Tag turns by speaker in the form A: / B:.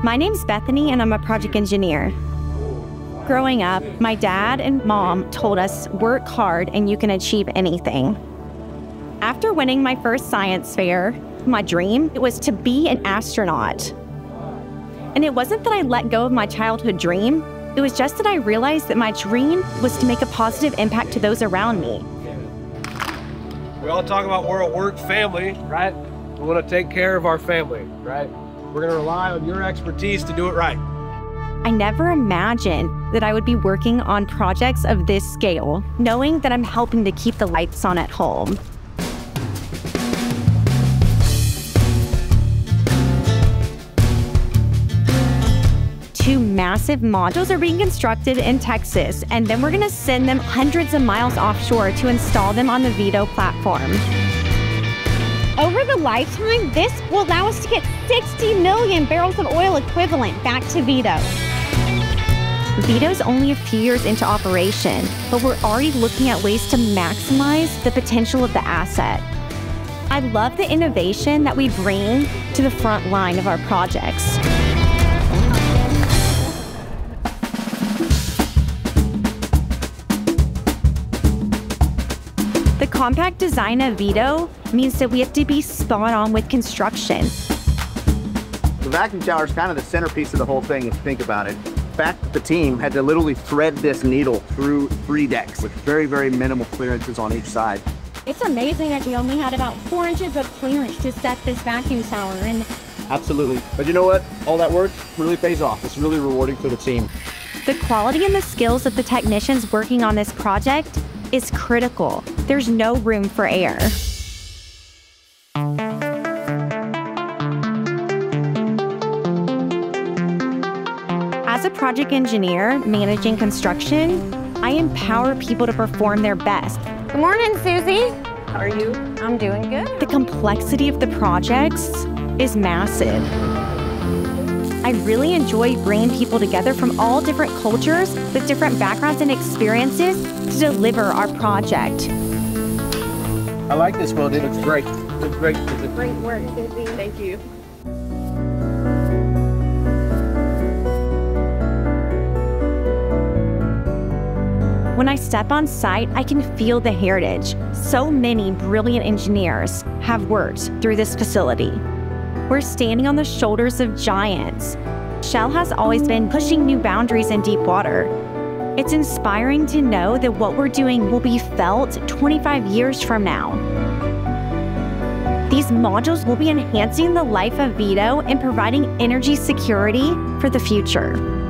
A: My name's Bethany, and I'm a project engineer. Growing up, my dad and mom told us, work hard and you can achieve anything. After winning my first science fair, my dream was to be an astronaut. And it wasn't that I let go of my childhood dream, it was just that I realized that my dream was to make a positive impact to those around me.
B: We all talk about we're a work family, right? We want to take care of our family, right? We're going to rely on your expertise to do it right.
A: I never imagined that I would be working on projects of this scale, knowing that I'm helping to keep the lights on at home. Two massive modules are being constructed in Texas, and then we're going to send them hundreds of miles offshore to install them on the Vito platform.
C: Over the lifetime, this will allow us to get 60 million barrels of oil equivalent back to Vito.
A: Vito's only a few years into operation, but we're already looking at ways to maximize the potential of the asset. I love the innovation that we bring to the front line of our projects. The compact design of Vito means that we have to be spot on with construction.
D: The vacuum tower is kind of the centerpiece of the whole thing if you think about it. In fact, the team had to literally thread this needle through 3 decks with very, very minimal clearances on each side.
C: It's amazing that we only had about 4 inches of clearance to set this vacuum tower.
D: Absolutely. But you know what? All that work really pays off. It's really rewarding for the team.
A: The quality and the skills of the technicians working on this project is critical. There's no room for error. As a project engineer managing construction, I empower people to perform their best.
C: Good morning, Susie. How are you? I'm doing good.
A: The complexity of the projects is massive. I really enjoy bringing people together from all different cultures with different backgrounds and experiences to deliver our project.
B: I like this one. It looks great. It looks great.
C: Great work, Susie. Thank you.
A: When I step on site, I can feel the heritage. So many brilliant engineers have worked through this facility. We're standing on the shoulders of giants. Shell has always been pushing new boundaries in deep water. It's inspiring to know that what we're doing will be felt 25 years from now. These modules will be enhancing the life of Vito and providing energy security for the future.